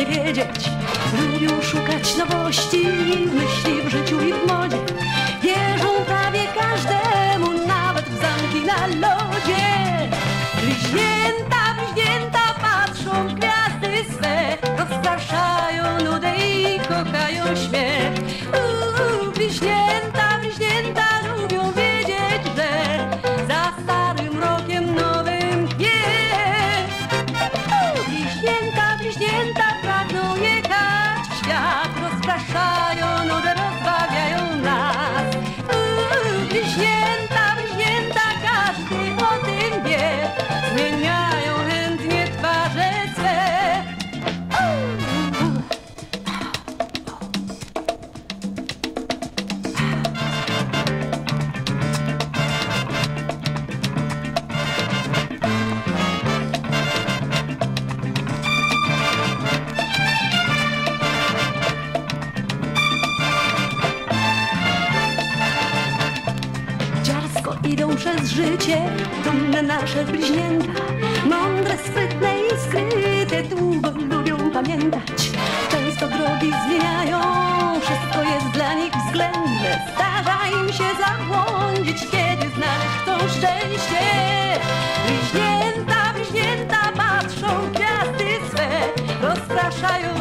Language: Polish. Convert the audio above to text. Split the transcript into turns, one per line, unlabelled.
nie wiedzieć. Lubią szukać nowości w myśli, w życiu i w modzie. Wierzą prawie każdemu, nawet w zamki na lodzie. Bliźnięta, bliźnięta patrzą w gwiazdy swe, rozpraszają nudę i kochają śmiech. Bliźnięta, bliźnięta lubią wiedzieć, że za starym rokiem nowym nie. Bliźnięta, bliźnięta pragną jechać w świat, rozpraszają nudę, rozbawiają nas. Bliźnięta, bliźnięta, każdy o tym wie, zmieniają chętnie twarze swe. Dziarsko idą przez życie, dumne nasze bliźnięta, mądre, sprytne i skryte, długo lubią pamiętać. Często drogi zmieniają, wszystko jest dla nich względne. Zdarza im się zabłądzić, kiedy znaleźć chcą szczęście. Bliźnięta, bliźnięta patrzą w gwiazdy swe, rozpraszają